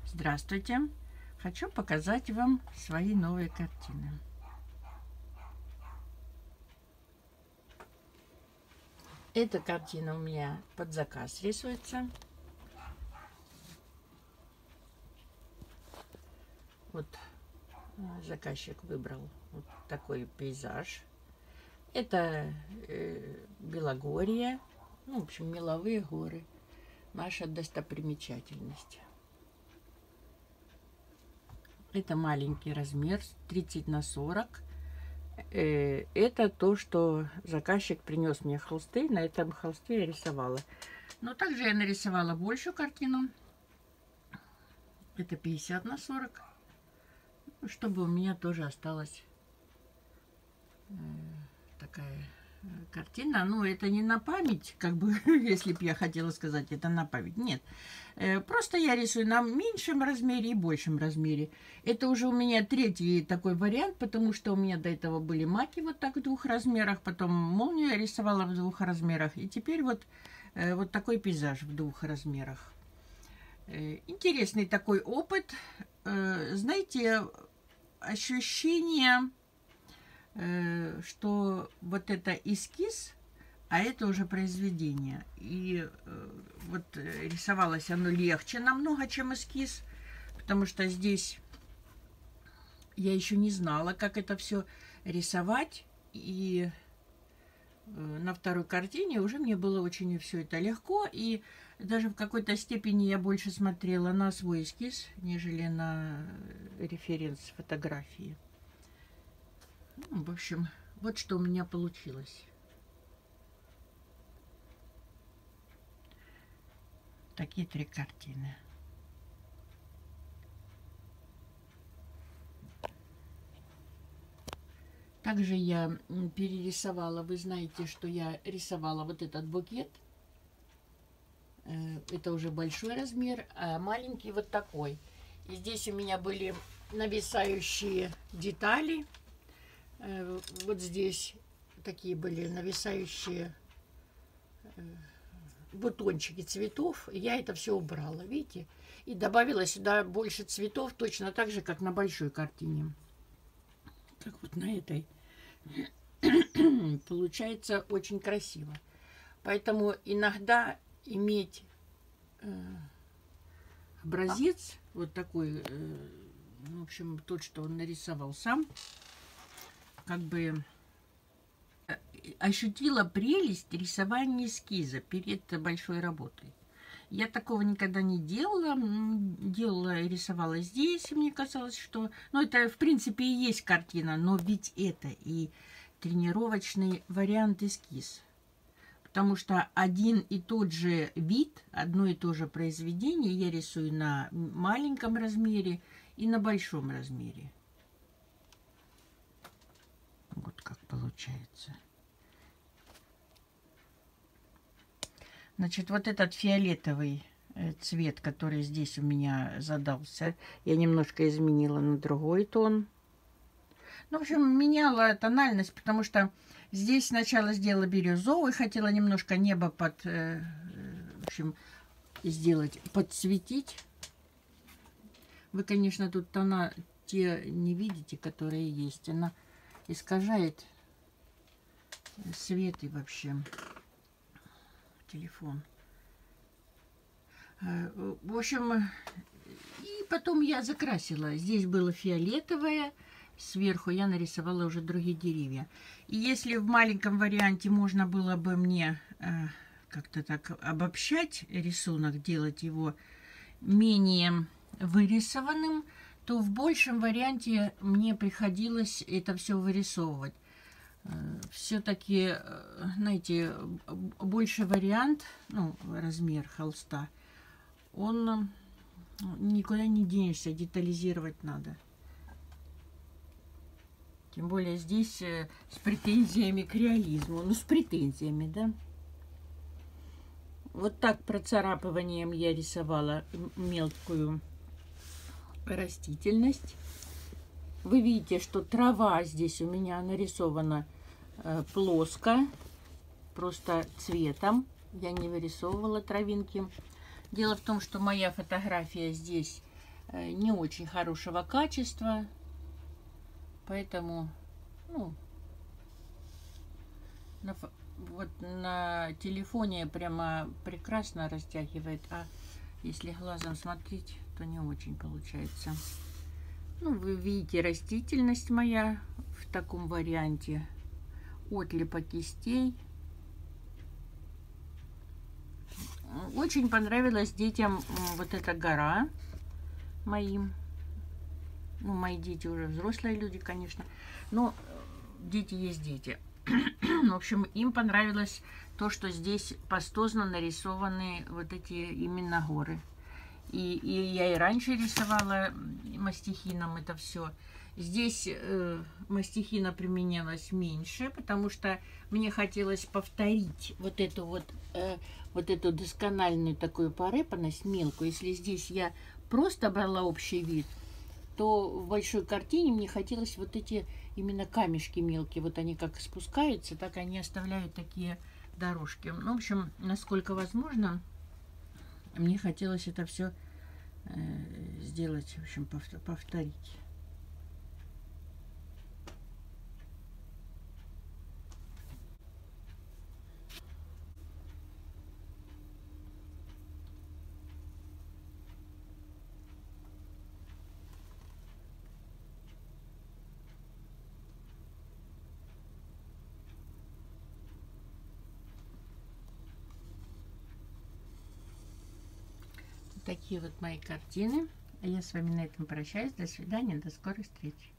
Здравствуйте! Хочу показать вам свои новые картины. Эта картина у меня под заказ рисуется. Вот заказчик выбрал вот такой пейзаж. Это Белогорье, ну, в общем, меловые горы. Наша достопримечательность. Это маленький размер, 30 на 40. Это то, что заказчик принес мне холсты. На этом холсте я рисовала. Но также я нарисовала большую картину. Это 50 на 40. Чтобы у меня тоже осталась такая картина. Ну, это не на память, как бы, если бы я хотела сказать, это на память. Нет. Просто я рисую на меньшем размере и большем размере. Это уже у меня третий такой вариант, потому что у меня до этого были маки вот так в 2 размерах, потом молнию я рисовала в 2 размерах, и теперь вот такой пейзаж в 2 размерах. Интересный такой опыт. Знаете, ощущение, что вот это эскиз, а это уже произведение. И вот рисовалось оно легче намного, чем эскиз, потому что здесь я еще не знала, как это все рисовать. И на второй картине уже мне было очень все это легко. И даже в какой-то степени я больше смотрела на свой эскиз, нежели на референс фотографии. Ну, в общем, вот что у меня получилось. Такие 3 картины. Также я перерисовала, вы знаете, что я рисовала вот этот букет. Это уже большой размер, а маленький вот такой. И здесь у меня были нависающие детали. Вот здесь такие были нависающие бутончики цветов. Я это все убрала, видите? И добавила сюда больше цветов, точно так же, как на большой картине. Как вот на этой. Получается очень красиво. Поэтому иногда иметь образец, вот такой, в общем, тот, что он нарисовал сам, как бы ощутила прелесть рисования эскиза перед большой работой. Я такого никогда не делала. Делала и рисовала здесь. И мне казалось, что... Ну, это, в принципе, и есть картина, но ведь это и тренировочный вариант эскиз. Потому что один и тот же вид, одно и то же произведение я рисую на маленьком размере и на большом размере. Вот как получается. Значит, вот этот фиолетовый цвет, который здесь у меня задался, я немножко изменила на другой тон. Ну, в общем, меняла тональность, потому что здесь сначала сделала бирюзовый, хотела немножко небо в общем, сделать, подсветить. Вы, конечно, тут тона те не видите, которые есть. Она искажает свет и вообще телефон. В общем, и потом я закрасила. Здесь было фиолетовое, сверху я нарисовала уже другие деревья. И если в маленьком варианте можно было бы мне как-то так обобщать рисунок, делать его менее вырисованным, то в большем варианте мне приходилось это все вырисовывать. Все-таки, знаете, больше вариант, ну, размер холста, он никуда не денешься, детализировать надо. Тем более здесь с претензиями к реализму. Ну, с претензиями, да. Вот так процарапыванием я рисовала мелкую растительность. Вы видите, что трава здесь у меня нарисована плоско, просто цветом. Я не вырисовывала травинки. Дело в том, что моя фотография здесь не очень хорошего качества. Поэтому, ну, вот на телефоне прямо прекрасно растягивает, а если глазом смотреть, то не очень получается. Ну, вы видите растительность моя в таком варианте. Отлипа кистей. Очень понравилась детям вот эта гора моим. Ну, мои дети уже взрослые люди, конечно. Но дети есть дети. В общем, им понравилось то, что здесь пастозно нарисованы вот эти именно горы. И я и раньше рисовала мастихином это все. Здесь мастихина применялась меньше, потому что мне хотелось повторить вот эту доскональную такую порепанность мелкую. Если здесь я просто брала общий вид, то в большой картине мне хотелось вот эти именно камешки мелкие. Вот они как спускаются, так они оставляют такие дорожки. Ну, в общем, насколько возможно, мне хотелось это все сделать, в общем, повторить. Такие вот мои картины. А я с вами на этом прощаюсь. До свидания, до скорой встречи.